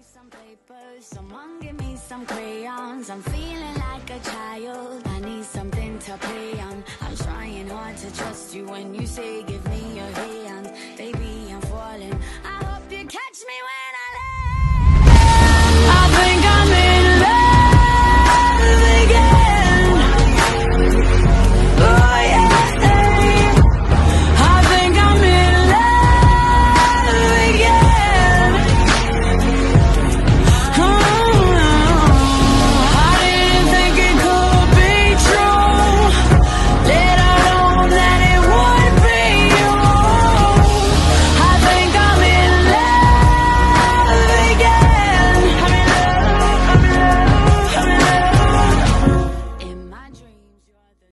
some papers, someone give me some crayons. I'm feeling like a child, I need something to play on. I'm trying hard to trust you when you say give me your hand. Baby, I'm falling,